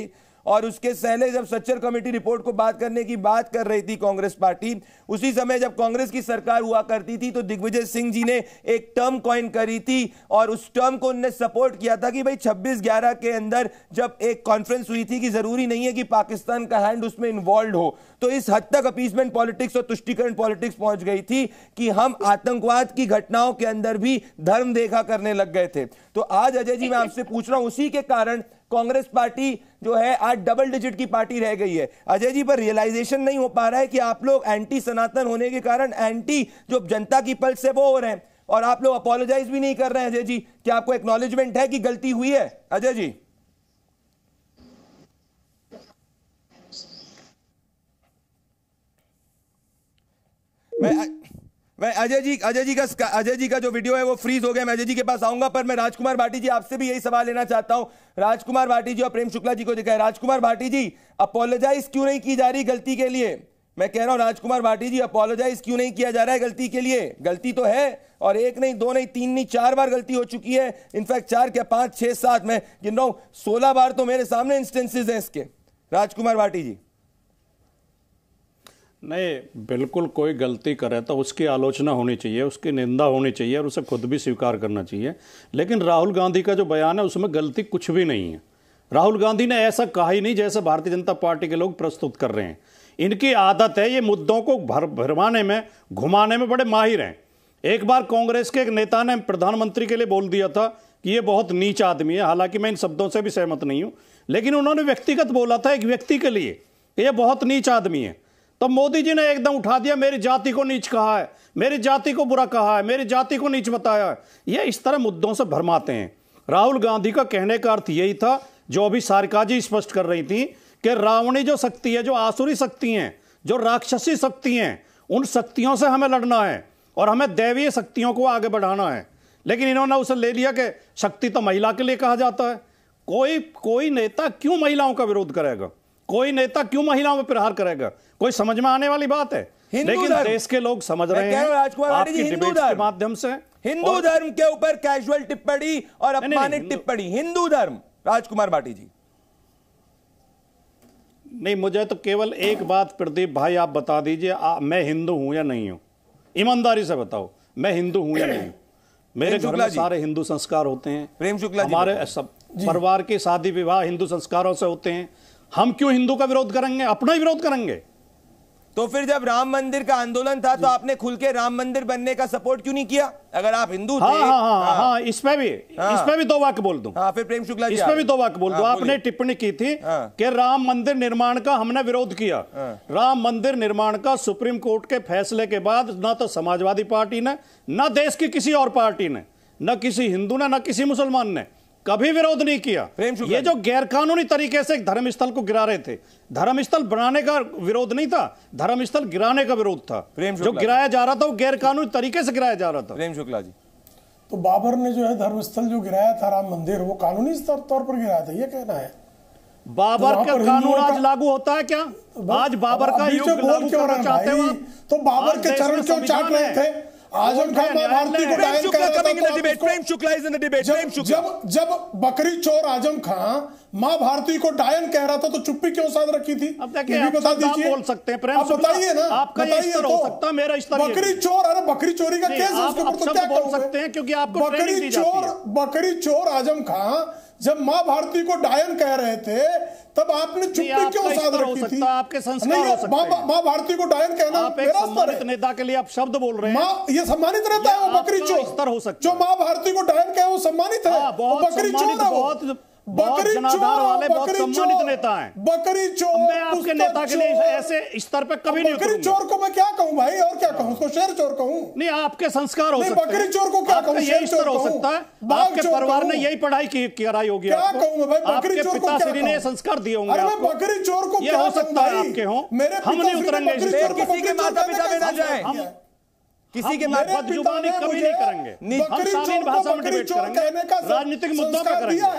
और उसके पहले जब सच्चर कमेटी रिपोर्ट को बात करने की बात कर रही थी कांग्रेस पार्टी, उसी समय जब कांग्रेस की सरकार हुआ करती थी तो दिग्विजय सिंह जी ने एक टर्म कॉइन करी थी और उस टर्म को उन्होंने सपोर्ट किया था कि भाई छब्बीस ग्यारह के अंदर जब एक कॉन्फ्रेंस हुई थी कि जरूरी नहीं है कि पाकिस्तान का हैंड उसमें इन्वॉल्व हो, तो इस हद तक अपीसमेंट पॉलिटिक्स और तुष्टीकरण पॉलिटिक्स पहुंच गई थी कि हम आतंकवाद की घटनाओं के अंदर भी धर्म देखा करने लग गए थे। तो आज अजय जी मैं आपसे पूछ रहा हूं, उसी के कारण कांग्रेस पार्टी जो है आज डबल डिजिट की पार्टी रह गई है। अजय जी पर रियलाइजेशन नहीं हो पा रहा है कि आप लोग एंटी सनातन होने के कारण एंटी जो जनता की पल्स है वो हो रहे हैं, और आप लोग अपोलोजाइज भी नहीं कर रहे हैं। अजय जी, क्या आपको एक्नॉलेजमेंट है कि गलती हुई है? अजय जी मैं मैं अजय जी अजय जी का अजय जी का जो वीडियो है वो फ्रीज हो गया। मैं अजय जी के पास आऊंगा, पर मैं राजकुमार भाटी जी आपसे भी यही सवाल लेना चाहता हूं। राजकुमार भाटी जी और प्रेम शुक्ला जी को दिखाए। राजकुमार भाटी जी, अपोलोजाइज क्यों नहीं की जा रही गलती के लिए? मैं कह रहा हूं राजकुमार भाटी जी, अपोलोजाइज क्यों नहीं किया जा रहा है गलती के लिए? गलती तो है, और एक नहीं, दो नहीं, तीन नहीं, चार बार गलती हो चुकी है। इनफैक्ट चार क्या, पांच, छह, सात, मैं गिन रहा हूं, सोलह बार तो मेरे सामने इंस्टेंसेस हैं इसके। राजकुमार भाटी जी। नहीं, बिल्कुल कोई गलती करे तो उसकी आलोचना होनी चाहिए, उसकी निंदा होनी चाहिए और उसे खुद भी स्वीकार करना चाहिए। लेकिन राहुल गांधी का जो बयान है उसमें गलती कुछ भी नहीं है। राहुल गांधी ने ऐसा कहा ही नहीं जैसे भारतीय जनता पार्टी के लोग प्रस्तुत कर रहे हैं। इनकी आदत है ये मुद्दों को भर भरमाने में, घुमाने में बड़े माहिर हैं। एक बार कांग्रेस के एक नेता ने प्रधानमंत्री के लिए बोल दिया था कि ये बहुत नीच आदमी है। हालांकि मैं इन शब्दों से भी सहमत नहीं हूं, लेकिन उन्होंने व्यक्तिगत बोला था एक व्यक्ति के लिए कि ये बहुत नीच आदमी है। तो मोदी जी ने एकदम उठा दिया, मेरी जाति को नीच कहा है, मेरी जाति को बुरा कहा है, मेरी जाति को नीच बताया है। ये इस तरह मुद्दों से भरमाते हैं। राहुल गांधी का कहने का अर्थ यही था जो अभी सारिका जी स्पष्ट कर रही थी कि रावणी जो शक्ति है, जो आसुरी शक्ति हैं, जो राक्षसी शक्ति हैं, उन शक्तियों से हमें लड़ना है और हमें दैवीय शक्तियों को आगे बढ़ाना है। लेकिन इन्होंने उसे ले लिया कि शक्ति तो महिला के लिए कहा जाता है। कोई कोई नेता क्यों महिलाओं का विरोध करेगा? कोई नेता क्यों महिलाओं पर प्रहार करेगा? कोई समझ में आने वाली बात है? लेकिन देश के लोग समझ रहे हैं आपकी डिबेट के माध्यम से। हिंदू धर्म के ऊपर कैजुअल टिप्पणी और अपमानित टिप्पणी, हिंदू धर्म। राजकुमार भाटी जी। नहीं, मुझे तो केवल एक बात प्रदीप भाई आप बता दीजिए, मैं हिंदू हूं या नहीं हूं? ईमानदारी से बताओ, मैं हिंदू हूं या नहीं हूं? मेरे घर में सारे हिंदू संस्कार होते हैं। प्रेम शुक्ला, हमारे सब परिवार के शादी विवाह हिंदू संस्कारों से होते हैं। हम क्यों हिंदू का विरोध करेंगे? अपना ही विरोध करेंगे। तो फिर जब राम मंदिर का आंदोलन था तो आपने खुल के राम मंदिर बनने का सपोर्ट क्यों नहीं किया? अगर आप हिंदू थे। हाँ हाँ हाँ, हाँ, हाँ इसमें भी हाँ, इसमें भी दो वाक्य बोल दूं। हाँ, फिर प्रेम शुक्ला जी इसमें भी दो वाक्य बोल दूं। हाँ, आपने टिप्पणी की थी हाँ, कि राम मंदिर निर्माण का हमने विरोध किया। हाँ, राम मंदिर निर्माण का सुप्रीम कोर्ट के फैसले के बाद ना तो समाजवादी पार्टी ने, ना देश की किसी और पार्टी ने, न किसी हिंदू ने, न किसी मुसलमान ने कभी विरोध नहीं किया। ये जो गैरकानूनी तरीके से एक धर्मस्थल को गिरा रहे थे, धर्मस्थल बनाने का विरोध नहीं था, धर्मस्थल गिराने का विरोध था। जो गिराया जा रहा था वो गैरकानूनी तरीके से गिराया जा रहा था। प्रेम शुक्ला जी, तो बाबर ने जो है धर्मस्थल जो गिराया था राम मंदिर, वो कानूनी तौर पर गिराया था, ये कहना है? बाबर का कानून आज लागू होता है क्या? आज बाबर का युग लागू करना चाहते हो? तो बाबर के चरण क्यों चाट रहे थे? आजम खान मां भारती को डायन कर रहा था। Prem Shukla is in the debate. जब जब बकरी चोर आजम खान मां भारती को डायन कह रहा था तो चुप्पी क्यों साध रखी थी? अब देखिए, आप बता दीजिए, बोल सकते हैं प्रेम शुक्ला, बताइए ना, आपका ये स्तर हो सकता है, मेरा स्तर बकरी चोर, अरे बकरी चोरी का केस है, उसके ऊपर तो क्या बोल सकते हैं क्योंकि आपको बकरी चोर बकरी चोर आजम खान जब मां भारती को डायन कह रहे थे तब आपने चुप्पी क्यों साध रखी थी? आपके संस्कार हो सकते हैं। मां भारती को डायन कहना आप एक सम्मानित नेता के लिए आप शब्द बोल रहे हैं। ये सम्मानित रहता है वो बकरी चोर स्तर हो सकता है। जो मां भारती को डायन कहे वो सम्मानित है। बकरी चोर है वो। बकरी चोर वाले बहुत सम्मानित नेता हैं। बकरी चोर, मैं आपके नेता के लिए ऐसे स्तर पे कभी नहीं बकरी चोर को मैं क्या कहूं भाई, और क्या कहूं? उसको शेर चोर कहूं? नहीं, आपके संस्कार हो सकते हैं। बकरी चोर को क्या कहूं? यही स्तर हो सकता है। आपके परिवार ने यही पढ़ाई की कराई होगी। क्या कहूं मैं भाई? बकरी चोर को क्या पिताश्री ने संस्कार दिए होंगे। अरे मैं बकरी चोर को क्या हो सकता है आपके हो? हम नहीं उतरेंगे किसी के माता पिता में ना जाए, किसी के बदजुबानी कभी नहीं करेंगे। हम शालीन भाषा में डिबेट करेंगे, राजनीतिक मुद्दों पर करेंगे।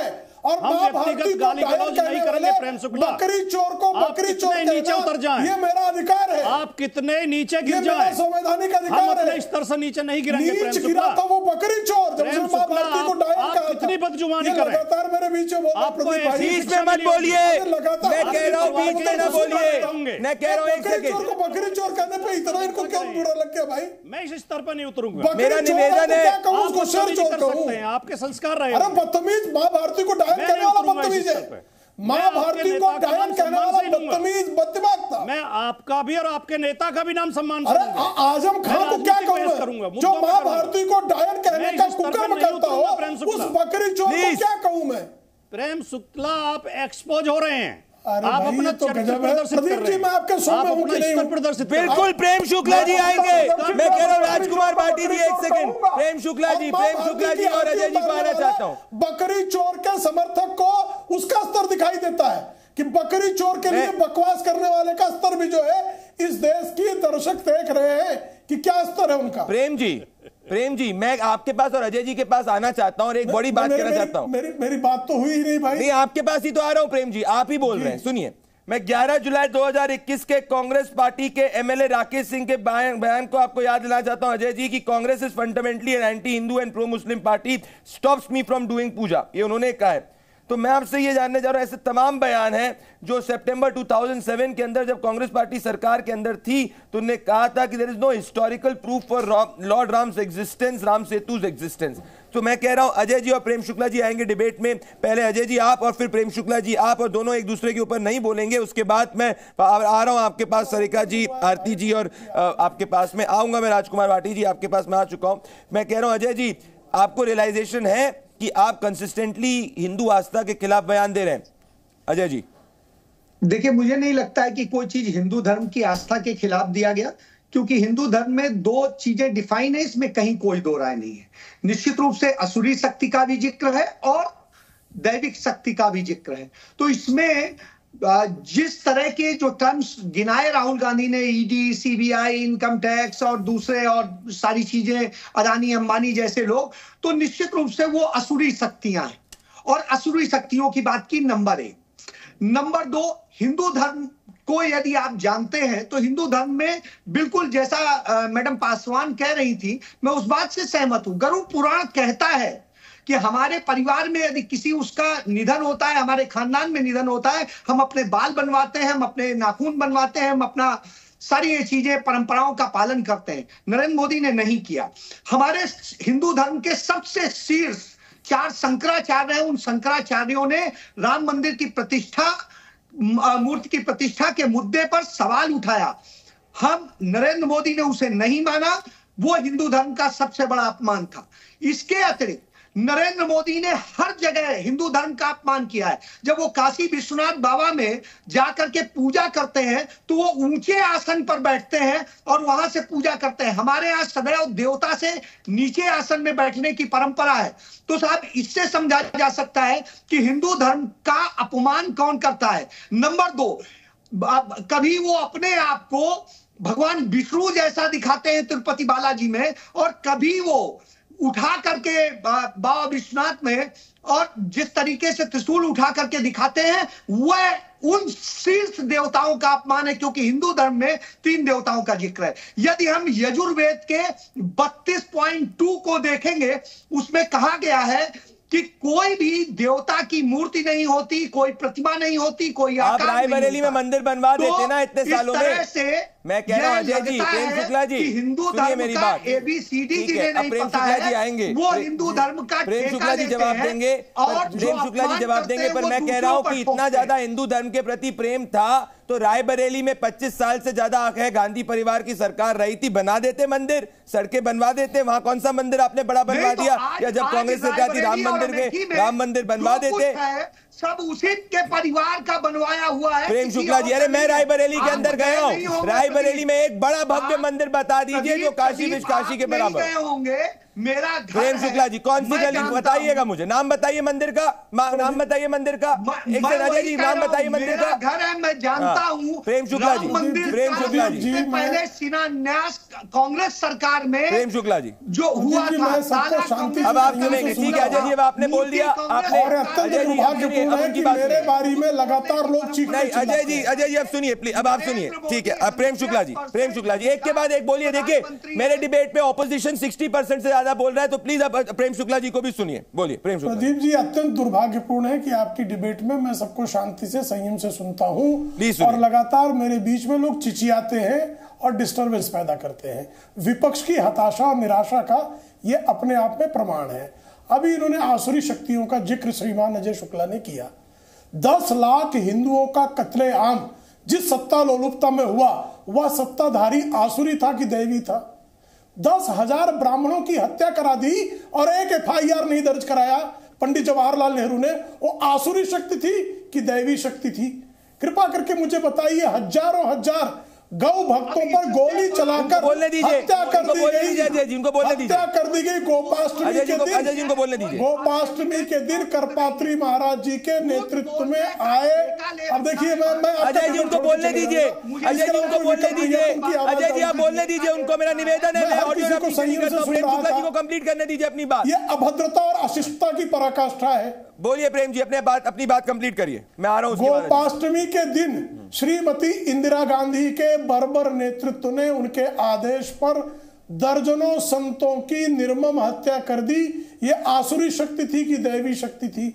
और हम माँ भारती व्यक्तिगत को गाली डायन गलौज कहने नहीं वाले करेंगे प्रेम शुक्ला। बकरी चोर को आप बकरी चोर कितने नीचे कहना उतर जाएं, ये मेरा अधिकार है। आप कितने नीचे ये गिर मेरा जाएं, संवैधानिक हम अधिकार अपने है। स्तर से नीचे नहीं गिरेंगे प्रेम नीच शुक्ला। गिरा था वो बकरी चोर जब प्रेम उसने माँ शुक्ला, भारती को डायन आप कहा था। कितनी बदजुबानी ये कर रहे हैं? लगातार मेरे बीच में बोल रहा है आपको प्रदीप भाई। बीच में मत बोलिए, मैं कह रहा हूँ बीच में ना बोलिए, मैं कह रहा हूँ एक बकरी चोर सेकंड। को बकरी चोर कहने पे इतना इनको क्यों बुरा लग गया भाई? मैं इस स्तर पर नहीं उतरूंगा। मेरा निवेदन है, क्या कहूँ उसको? शेर चोर कहूँ? आपके संस्कार रहे। अरे बदतमीज, माँ भारती को डायन कहने वाला बदतमीज है। माँ भारती को डायन कहने वाला बदतमीज बददिमाग था। मैं आपका भी और आपके नेता का भी नाम सम्मान अरे आजम खान को क्या कहूँ, जो माँ भारती को डायन कहने का कुकर्म करता हो, उस बकरी चोर को क्या कहूँ मैं? प्रेम शुक्ला, आप एक्सपोज हो रहे हैं। अरे आप भाई, अपना तो चरित्र गजब है। प्रदर्शित कर प्रदीप रहे जी, हैं। मैं आपके सौ में आप हूं अपना कि नहीं स्तर हूं? प्रदर्शित कर रहे हैं। बिल्कुल प्रेम शुक्ला जी आएंगे। मैं कह रहा हूँ राजकुमार पाटिल जी, एक सेकंड। प्रेम शुक्ला जी, प्रेम शुक्ला जी और अजय जी को आना चाहता हूँ। बकरी चोर के समर्थक को उसका स्तर दिखाई देता है कि बकरी चोर के लिए बकवास करने वाले का स्तर भी जो है इस देश की दर्शक देख रहे हैं कि क्या स्तर है उनका। प्रेम जी, प्रेम जी, मैं आपके पास और अजय जी के पास आना चाहता हूं और एक बड़ी बात कहना चाहता हूं। मेरी मेरी बात तो हुई ही नहीं भाई। नहीं, आपके पास ही तो आ रहा हूं प्रेम जी, आप ही बोल रहे हैं। सुनिए, मैं ग्यारह जुलाई दो हज़ार इक्कीस के कांग्रेस पार्टी के एमएलए राकेश सिंह के बयान बयान को आपको याद दिलाना चाहता हूं अजय जी की Congress is fundamentally an anti Hindu and pro Muslim party stops me from doing puja, ये उन्होंने कहा है। तो मैं आपसे ये जानने जा रहा हूं, ऐसे तमाम बयान हैं जो सितंबर दो हज़ार सात के अंदर जब कांग्रेस पार्टी सरकार के अंदर थी तो उन्होंने कहा था कि there is no historical proof for lord Ram's existence, Ram Setu's existence. तो मैं कह रहा हूं अजय जी और प्रेम शुक्ला जी आएंगे डिबेट में, पहले अजय जी आप और फिर प्रेम शुक्ला जी आप, और दोनों एक दूसरे के ऊपर नहीं बोलेंगे। उसके बाद मैं आ रहा हूं आपके पास सरिका जी, आरती जी, और आपके पास में आऊंगा मैं राजकुमार वाटी जी, आपके पास मैं आ चुका हूं। मैं कह रहा हूं अजय जी, आपको रियलाइजेशन है कि आप कंसिस्टेंटली हिंदू आस्था के खिलाफ बयान दे रहे हैं? अजय जी देखिए, मुझे नहीं लगता है कि कोई चीज हिंदू धर्म की आस्था के खिलाफ दिया गया, क्योंकि हिंदू धर्म में दो चीजें डिफाइन है, इसमें कहीं कोई दो राय नहीं है। निश्चित रूप से असुरी शक्ति का भी जिक्र है और दैविक शक्ति का भी जिक्र है। तो इसमें जिस तरह के जो टर्म्स गिनाए राहुल गांधी ने, ईडी, सीबीआई, इनकम टैक्स और दूसरे और सारी चीजें, अदानी अंबानी जैसे लोग, तो निश्चित रूप से वो असुरी शक्तियां हैं। और असुरी शक्तियों की बात की नंबर एक। नंबर दो, हिंदू धर्म को यदि आप जानते हैं तो हिंदू धर्म में बिल्कुल जैसा मैडम पासवान कह रही थी, मैं उस बात से सहमत हूं। गरुड़ पुराण कहता है कि हमारे परिवार में यदि किसी उसका निधन होता है, हमारे खानदान में निधन होता है, हम अपने बाल बनवाते हैं, हम अपने नाखून बनवाते हैं, हम अपना सारी ये चीजें, परंपराओं का पालन करते हैं। नरेंद्र मोदी ने नहीं किया। हमारे हिंदू धर्म के सबसे शीर्ष चार शंकराचार्य हैं, उन शंकराचार्यों ने राम मंदिर की प्रतिष्ठा, मूर्ति की प्रतिष्ठा के मुद्दे पर सवाल उठाया। हम, नरेंद्र मोदी ने उसे नहीं माना, वो हिंदू धर्म का सबसे बड़ा अपमान था। इसके अतिरिक्त नरेंद्र मोदी ने हर जगह हिंदू धर्म का अपमान किया है। जब वो काशी विश्वनाथ बाबा में जाकर के पूजा करते हैं तो वो ऊंचे आसन पर बैठते हैं और वहां से पूजा करते हैं। हमारे यहाँ सदैव देवता से नीचे आसन में बैठने की परंपरा है। तो साहब, इससे समझा जा सकता है कि हिंदू धर्म का अपमान कौन करता है। नंबर दो, कभी वो अपने आप को भगवान विष्णु जैसा दिखाते हैं तिरुपति बालाजी में, और कभी वो उठा करके बाबा विश्वनाथ में और जिस तरीके से त्रिशूल उठा करके दिखाते हैं, वह उन शीर्ष देवताओं का अपमान है, क्योंकि हिंदू धर्म में तीन देवताओं का जिक्र है। यदि हम यजुर्वेद के बत्तीस पॉइंट दो को देखेंगे, उसमें कहा गया है कि कोई भी देवता की मूर्ति नहीं होती, कोई प्रतिमा नहीं होती, कोई आप आकार रायबरेली में मंदिर बनवा तो देते ना इतने सालों में। से मैं कह रहा हूं अजय जी, प्रेम शुक्ला जी, हिंदू सुनिए धर्म मेरी का बात। एबीसीडी जिन्हें नहीं प्रेम पता शुक्ला है, जी आएंगे, वो हिंदू धर्म का प्रेम शुक्ला जी जवाब देंगे, और प्रेम शुक्ला जी जवाब देंगे। पर मैं कह रहा हूं कि इतना ज्यादा हिंदू धर्म के प्रति प्रेम था तो रायबरेली में पच्चीस साल से ज्यादा है गांधी परिवार की सरकार रही थी, बना देते मंदिर, सड़कें बनवा देते। वहां कौन सा मंदिर आपने बड़ा बनवा दिया? या जब कांग्रेस सरकार थी राम मंदिर के राम मंदिर बनवा देते। सब उसी के परिवार का बनवाया हुआ है। प्रेम शुक्ला जी, अरे मैं रायबरेली के अंदर गया हूँ, रायबरेली में एक बड़ा भव्य मंदिर बता दीजिए जो काशी विश्व काशी के बराबर होंगे। मेरा घर प्रेम शुक्ला जी कौन सी गली बताइएगा मुझे, नाम बताइए मंदिर का, नाम बताइए मंदिर का, एक सेकंड अजय जी नाम बताइए मंदिर का। घर है, मैं जानता हूँ प्रेम शुक्ला जी, प्रेम शुक्ला जी पहले शिलान्यास कांग्रेस सरकार में प्रेम शुक्ला जी जो हुआ था। अब आप सुनेंगे, ठीक है अजय जी, अब आपने बोल दिया, आपने अजय जी अब की बात मेरे बारे में लगातार लोग चीख नहीं, अजय जी अजय जी अब सुनिए प्लीज, अब आप सुनिए, ठीक है। अब प्रेम शुक्ला जी, प्रेम शुक्ला जी एक के बाद एक बोलिए। देखिए मेरे डिबेट पे ऑपोजिशन साठ परसेंट से ज्यादा बोल रहा है, तो प्लीज अब प्रेम शुक्ला जी को भी सुनिए, बोलिए प्रेम शुक्ला। प्रदीप जी अत्यंत दुर्भाग्यपूर्ण है कि आपकी डिबेट में मैं सबको शांति से संयम से सुनता हूं और लगातार मेरे बीच में लोग चिचियाते हैं और डिस्टरबेंस पैदा करते हैं। विपक्ष की हताशा और निराशा का ये अपने आप में प्रमाण है। अभी इन्होंने आसुरी शक्तियों का जिक्र श्रीमान अजय शुक्ला ने किया। दस लाख हिंदुओं का कत्लेआम जिस सत्ता लोलुपता में हुआ, वह सत्ताधारी आसुरी था कि दैवी था? दस हजार ब्राह्मणों की हत्या करा दी और एक एफ आई आर नहीं दर्ज कराया पंडित जवाहरलाल नेहरू ने, वो आसुरी शक्ति थी कि दैवी शक्ति थी? कृपा करके मुझे बताइए। हजारों हजार गौ भक्तों पर गोली चलाकर बोलने दीजिए, हत्या कर दी गई, जिनको बोलने दीजिए, हत्या कर दी गई गोपाष्टमी के दिन, अजय जी को बोलने दीजिए। गोपाष्टमी के दिन करपात्री महाराज जी के नेतृत्व में आए। अब देखिए मैं मैं अजय जी उनको बोलने दीजिए, अजय जी उनको बोलने दीजिए, अजय जी आप बोलने दीजिए उनको, मेरा निवेदन है। जी को कंप्लीट करने दीजिए अपनी बात। ये अभद्रता और अशिष्टता की पराकाष्ठा है। बोलिए प्रेम जी, अपने बात अपनी बात कंप्लीट करिए, मैं आ रहा हूं। गोपाष्टमी के दिन श्रीमती इंदिरा गांधी के बर्बर नेतृत्व ने उनके आदेश पर दर्जनों संतों की निर्मम हत्या कर दी। ये आसुरी शक्ति थी कि दैवी शक्ति थी?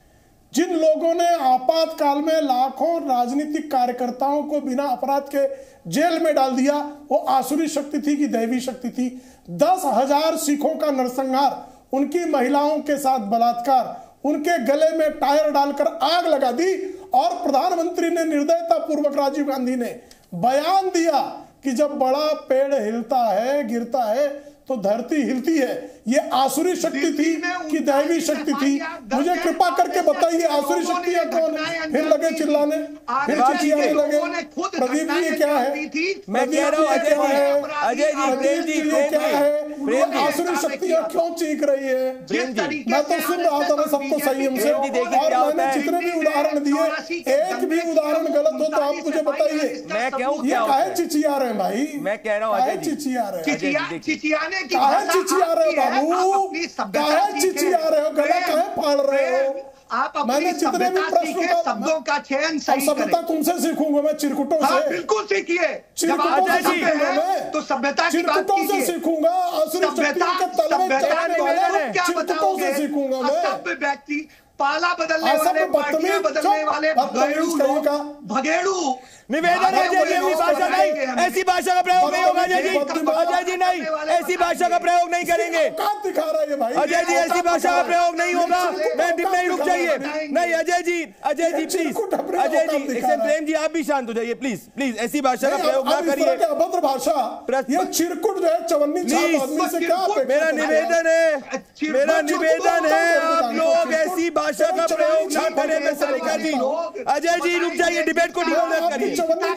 जिन लोगों ने आपातकाल में लाखों राजनीतिक कार्यकर्ताओं को बिना अपराध के जेल में डाल दिया, वो आसुरी शक्ति थी कि दैवी शक्ति थी? दस हजार सिखों का नरसंहार, उनकी महिलाओं के साथ बलात्कार, उनके गले में टायर डालकर आग लगा दी और प्रधानमंत्री ने निर्दयता पूर्वक राजीव गांधी ने बयान दिया कि जब बड़ा पेड़ हिलता है, गिरता है, तो धरती हिलती है। ये आसुरी शक्ति थी कि दैवी शक्ति थी? मुझे कृपा करके बताइए आसुरी शक्ति है कौन? फिर लगे चिल्लाने, फिर चिचियाने लगे। प्रदीप जी ये क्या है? मैं कह रहा हूं अजय जी, अजय जी प्रेम जी क्या है? आसुरी शक्तियां क्यों चीख रही है? मैं तो सुन रहा था ना सबको संयम से, और मैंने जितने भी उदाहरण दिए, एक भी उदाहरण गलत हो तो आप मुझे बताइए। मैं कहूं ये काहे चिचिया रहे हैं भाई? मैं कह रहा हूं अजय जी चिचिया रहे हैं, चिचियाने की काहे चिचिया रहे हो बाबू? काहे चिचिया रहे हो? गला काहे फाड़ रहे हो? आप अपनी सभ्यता सीखे, शब्दों का चयन सही करें। सभ्यता तुमसे सीखूंगा मैं, चिरकुटों से। हाँ, बिल्कुल सीखिए। चिरकुटों से सीखूंगा तो सभ्यता की बात कीजिए। से सीखूंगा आसुरी शक्तियों के तलवे चलाने वाले चिरकुटों से सीखूंगा मैं। असभ्य व्यक्ति, पाला बदलने वाले, पार्टियां बदलने वाले भगेड़ू लोग, भगेड़ू। निवेदन है अजय जी, ऐसी भाषा नहीं, ऐसी भाषा का प्रयोग नहीं होगा अजय जी, अजय जी नहीं, ऐसी भाषा का प्रयोग नहीं करेंगे दिखा रहा है भाई। अजय जी ऐसी भाषा का प्रयोग नहीं होगा। मैं नहीं रुक जाइए, नहीं अजय जी, अजय जी प्लीज, अजय जी प्रेम जी आप भी शांत हो जाइए प्लीज, प्लीज ऐसी भाषा का प्रयोग ना करिए। अभद्र भाषा, ये चिरकुट जो है चवन्नी छाप आदमी से क्या? मेरा निवेदन है, मेरा निवेदन है आप लोग ऐसी भाषा का प्रयोग ना करें। मैं सरिका जी, अजय जी रुक जाइए, डिबेट को डिवोल्व करिए।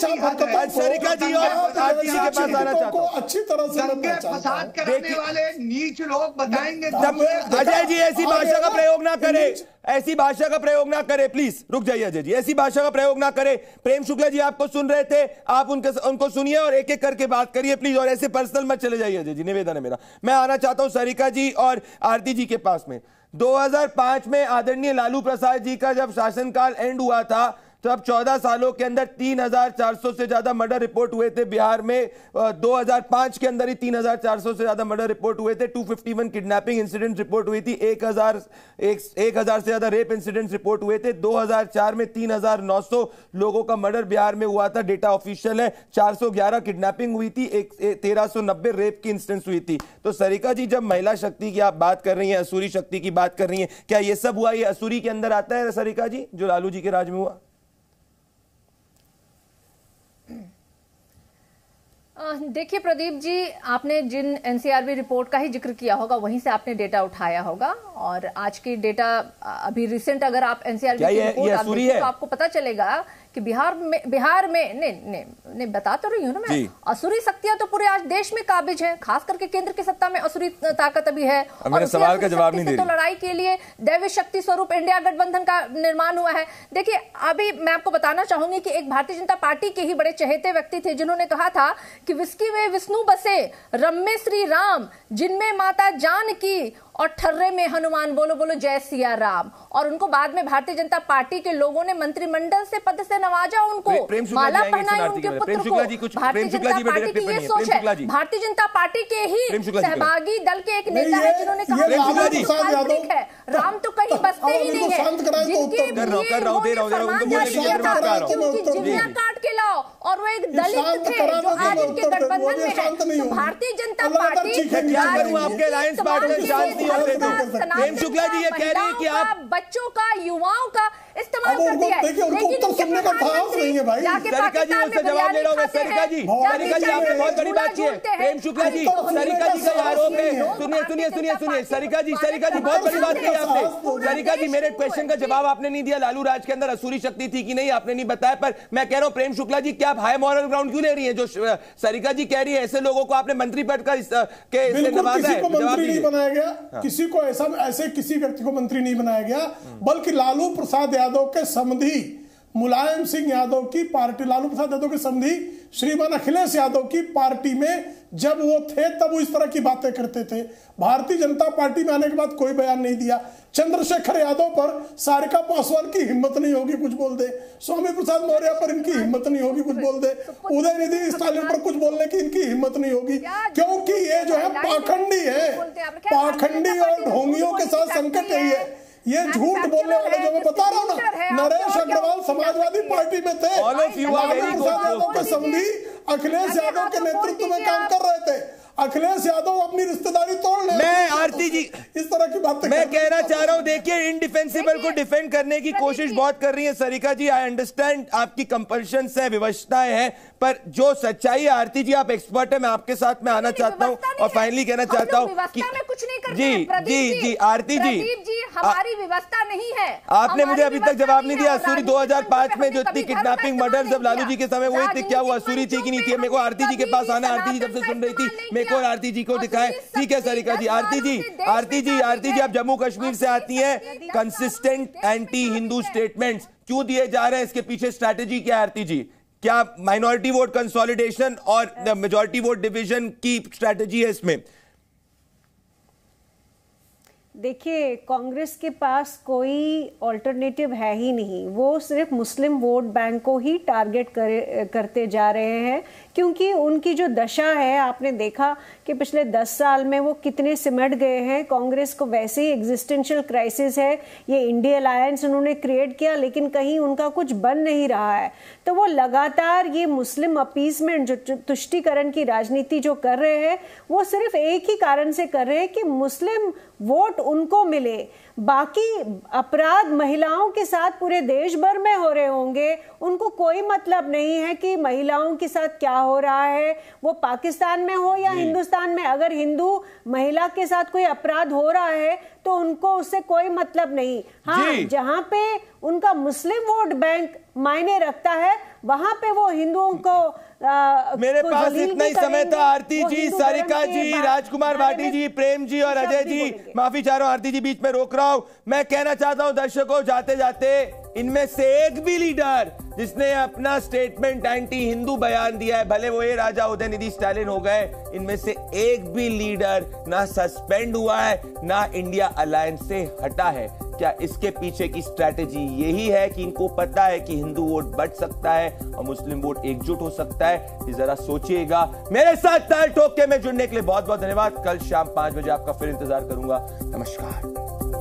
सरिका जी और आरती जी के पास आना चाहता हूं। अच्छी तरह से फसाद करने वाले नीच लोग बताएंगे। अजय जी ऐसी भाषा का प्रयोग ना करे, ऐसी भाषा का प्रयोग ना करे, प्लीज रुक जाइए अजय जी, ऐसी भाषा का प्रयोग ना करे। प्रेम शुक्ला जी आपको सुन रहे थे, आप उनके उनको सुनिए और एक एक करके बात करिए प्लीज, और ऐसे पर्सनल मत चले जाइए अजय जी, निवेदन है मेरा। मैं आना चाहता हूं सरिका जी और आरती जी के पास में। दो हज़ार पाँच में आदरणीय लालू प्रसाद जी का जब शासनकाल एंड हुआ था, तो अब चौदह सालों के अंदर तीन हज़ार चार सौ से ज्यादा मर्डर रिपोर्ट हुए थे बिहार में। दो हज़ार पाँच के अंदर ही तीन हज़ार चार सौ से ज्यादा मर्डर रिपोर्ट हुए थे। दो सौ इक्यावन किडनैपिंग इंसिडेंट रिपोर्ट हुई थी। एक हज़ार एक हज़ार से ज्यादा रेप इंसिडेंट्स रिपोर्ट हुए थे। दो हज़ार चार में तीन हज़ार नौ सौ लोगों का मर्डर बिहार में हुआ था, डेटा ऑफिशियल है। चार सौ ग्यारह किडनैपिंग हुई थी, एक तेरह सौ नब्बे रेप की इंस्टेंस हुई थी। तो सरिका जी जब महिला शक्ति की आप बात कर रही हैं, असुरी शक्ति की बात कर रही हैं, क्या ये सब हुआ ये असुरी के अंदर आता है सरिका जी, जो लालू जी के राज में हुआ? देखिए प्रदीप जी, आपने जिन एनसीआरबी रिपोर्ट का ही जिक्र किया होगा वहीं से आपने डेटा उठाया होगा, और आज की डेटा अभी रिसेंट अगर आप एनसीआरबी की रिपोर्ट आप देखें तो आपको पता चलेगा कि बिहार में बिहार में ने, ने, ने बता तो रही हूँ ना मैं, असुरी शक्तियां तो पूरे आज देश में काबिज है, खास करके केंद्र की सत्ता में असुरी ताकत अभी है। और सवाल का जवाब नहीं दे रही। तो लड़ाई के लिए दैवी शक्ति स्वरूप इंडिया गठबंधन का निर्माण हुआ है। देखिए अभी मैं आपको बताना चाहूंगी कि एक भारतीय जनता पार्टी के ही बड़े चहेते व्यक्ति थे जिन्होंने कहा था कि विस्की में विष्णु बसे, रम्मे श्री राम, जिनमें माता जानकी और ठर्रे में हनुमान, बोलो बोलो जय सिया राम। और उनको बाद में भारतीय जनता पार्टी के लोगों ने मंत्रिमंडल से पद से नवाजा, उनको माला पहनाई उनके पुत्र को। भारतीय जनता पार्टी की ये सोच है। भारतीय जनता पार्टी के ही सहभागी दल के एक नेता है जिन्होंने कहा है राम तो कहीं बसते ही नहीं है, जिनके जिम्मियां काट के लाओ, और वो एक दलित थे जो आज इनके गठबंधन में है। तो भारतीय जनता पार्टी प्रेम शुक्ला जी ये कह रहे हैं कि आप बच्चों का, युवाओं का इस्तेमाल कर दिया है, लेकिन सरिका जी उससे जवाब ले रहा हूँ। सरिका जी सरिका जी आपने बहुत बड़ी बात की है। प्रेम शुक्ला जी सरिका जी का आरोप है। सुनिए सुनिए सुनिए सुनिए सरिका जी सरिका जी बहुत बड़ी बात की आपने। सरिका जी मेरे क्वेश्चन का जवाब आपने नहीं दिया। लालू राज के अंदर असुरी शक्ति थी कि नहीं आपने नहीं बताया, पर मैं कह रहा हूँ प्रेम शुक्ला जी क्या आप हाई मॉरल ग्राउंड क्यों ले रही है? जो सरिका जी कह रही है ऐसे लोगों को आपने मंत्री पद का नवाजा है। मंत्री नहीं बनाया गया, किसी को ऐसा ऐसे किसी व्यक्ति को मंत्री नहीं बनाया गया, बल्कि लालू प्रसाद यादव के समधी मुलायम सिंह यादव की पार्टी, लालू प्रसाद यादव के समधी श्रीमान अखिलेश यादव की पार्टी में जब वो थे तब वो इस तरह की बातें करते थे। भारतीय जनता पार्टी में आने के बाद कोई बयान नहीं दिया। चंद्रशेखर यादव पर सारिका पासवान की हिम्मत नहीं होगी कुछ बोल दे, स्वामी प्रसाद मौर्य पर इनकी हिम्मत नहीं होगी कुछ बोल दे, उदयनिधि स्टालिन पर कुछ बोलने की इनकी हिम्मत नहीं होगी, क्योंकि ये जो है पाखंडी है, पाखंडी और ढोंगियों के साथ संकट यही है। ये झूठ बोलने वाले जो मैं बता रहा हूँ ना, नरेश अग्रवाल समाजवादी पार्टी में थे, लालू प्रसाद यादव के समधी अखिलेश यादव के नेतृत्व में काम कर रहे थे। अखिलेश यादव अपनी रिश्तेदारी तोड़ ले। मैं आरती जी इस तरह की बातें मैं कहना चाह रहा हूं, देखिए इंडिफेंसिबल को डिफेंड करने की कोशिश बहुत कर रही है सरिका जी। आई अंडरस्टैंड आपकी कंपल्शंस है, विवशताएं हैं, पर जो सच्चाई है आरती जी आप एक्सपर्ट है, मैं आपके साथ में आना चाहता हूं और फाइनली कहना चाहता हूं कि जी जी जी आरती जी हमारी व्यवस्था नहीं है। आपने मुझे अभी तक जवाब नहीं दिया। असूरी दो हजार पांच में जो इतनी किडनैपिंग मर्डर जब लालू जी के समय हुए थे, क्या वो असूरी थी कि नहीं थी? मेरे को आरती जी के पास आना, आरती जी जब से सुन रही थी मेरे को आरती जी को दिखाए। ठीक है सरिका जी। आरती जी आरती जी आरती जी आप जम्मू कश्मीर से आती हैं, कंसिस्टेंट एंटी हिंदू स्टेटमेंट्स क्यों दिए जा रहे हैं? इसके पीछे स्ट्रैटेजी क्या है आरती जी? क्या माइनॉरिटी वोट कंसोलिडेशन और मेजॉरिटी वोट डिवीजन की स्ट्रैटेजी है इसमें? देखिए कांग्रेस के पास कोई ऑल्टरनेटिव है ही नहीं, वो सिर्फ मुस्लिम वोट बैंक को ही टारगेट कर, करते जा रहे हैं, क्योंकि उनकी जो दशा है आपने देखा कि पिछले दस साल में वो कितने सिमट गए हैं। कांग्रेस को वैसे ही एग्जिस्टेंशियल क्राइसिस है, ये इंडिया अलायंस उन्होंने क्रिएट किया लेकिन कहीं उनका कुछ बन नहीं रहा है, तो वो लगातार ये मुस्लिम अपीसमेंट जो तुष्टीकरण की राजनीति जो कर रहे हैं वो सिर्फ एक ही कारण से कर रहे हैं कि मुस्लिम वोट उनको मिले। बाकी अपराध महिलाओं के साथ पूरे देश भर में हो रहे होंगे, उनको कोई मतलब नहीं है कि महिलाओं के साथ क्या हो रहा है, वो पाकिस्तान में हो या हिंदुस्तान में। अगर हिंदू महिला के साथ कोई अपराध हो रहा है तो उनको उससे कोई मतलब नहीं। हाँ, जहां पे उनका मुस्लिम वोट बैंक मायने रखता है वहां पे वो हिंदुओं को आ, मेरे पास इतना ही समय था। आरती जी, सारिका जी, राजकुमार भाटी जी, प्रेम जी और अजय जी, माफी चाह रहा हूं आरती जी बीच में रोक रहा हूं। मैं कहना चाहता हूं दर्शकों, जाते जाते इनमें से एक भी लीडर जिसने अपना स्टेटमेंट एंटी हिंदू बयान दिया है, भले वो ये राजा उदयनिधि स्टालिन हो गए, इनमें से एक भी लीडर ना सस्पेंड हुआ है ना इंडिया अलायंस से हटा है। क्या इसके पीछे की स्ट्रैटेजी यही है कि इनको पता है कि हिंदू वोट बढ़ सकता है और मुस्लिम वोट एकजुट हो सकता है? ये जरा सोचिएगा। मेरे साथ ताल ठोक के में जुड़ने के लिए बहुत बहुत धन्यवाद। कल शाम पांच बजे आपका फिर इंतजार करूंगा। नमस्कार।